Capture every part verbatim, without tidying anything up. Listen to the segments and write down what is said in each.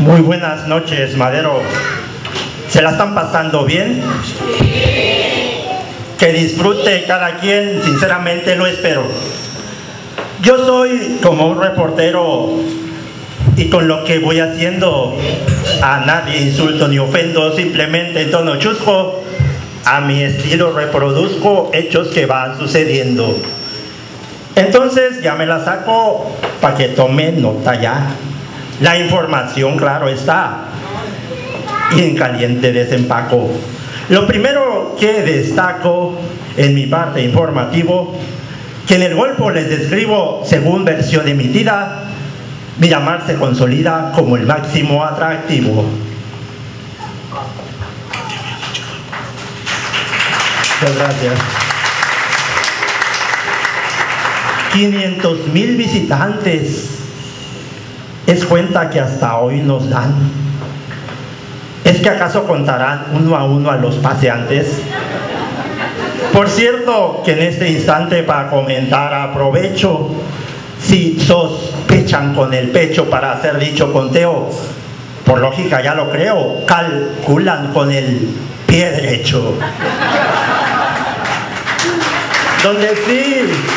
Muy buenas noches, Madero. ¿Se la están pasando bien? Que disfrute cada quien, sinceramente lo espero. Yo soy como un reportero y con lo que voy haciendo a nadie insulto ni ofendo, simplemente en tono chusco, a mi estilo reproduzco hechos que van sucediendo. Entonces ya me la saco para que tomen nota ya. La información, claro está, y en caliente desempaco. Lo primero que destaco en mi parte informativo, que en el Golfo les describo, según versión emitida, Miramar se consolida como el máximo atractivo. Muchas gracias. quinientos mil visitantes es cuenta que hasta hoy nos dan. ¿Es que acaso contarán uno a uno a los paseantes? Por cierto, que en este instante para comentar aprovecho, si sospechan con el pecho para hacer dicho conteo, por lógica ya lo creo, calculan con el pie derecho. Donde sí,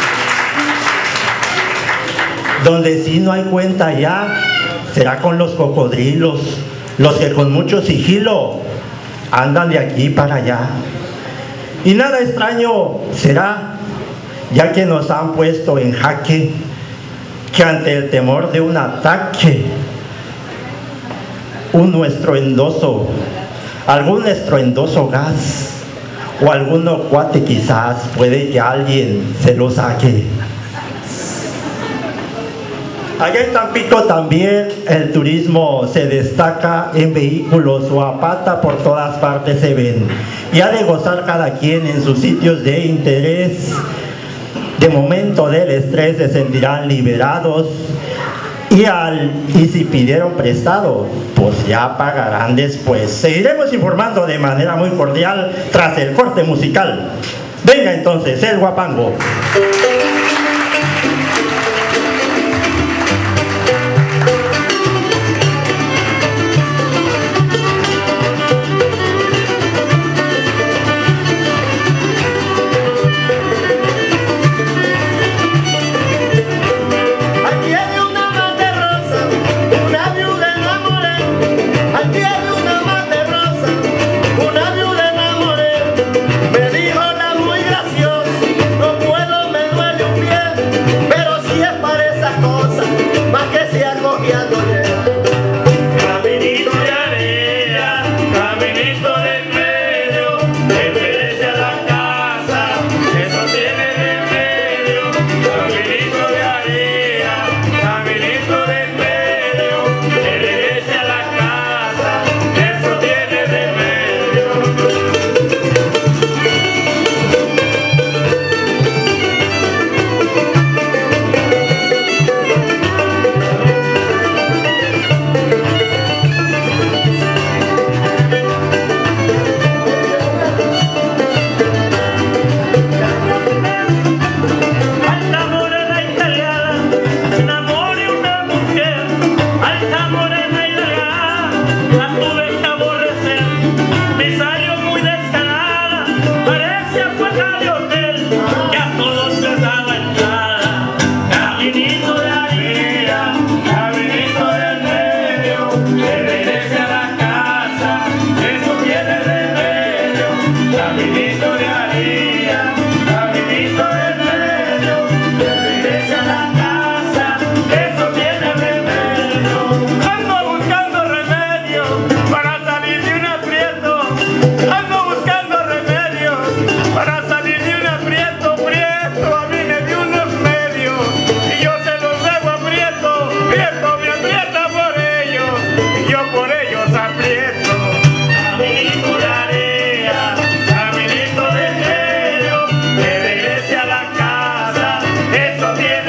donde sí no hay cuenta ya, será con los cocodrilos, los que con mucho sigilo andan de aquí para allá. Y nada extraño será, ya que nos han puesto en jaque, que ante el temor de un ataque, un estruendoso, algún estruendoso gas, o alguno cuate quizás, puede que alguien se lo saque. Allá en Tampico también el turismo se destaca en vehículos o a pata, por todas partes se ven. Y ha de gozar cada quien en sus sitios de interés. De momento del estrés se sentirán liberados y, al, y si pidieron prestado, pues ya pagarán después. Seguiremos informando de manera muy cordial tras el corte musical. Venga entonces, el guapango. Eso tiene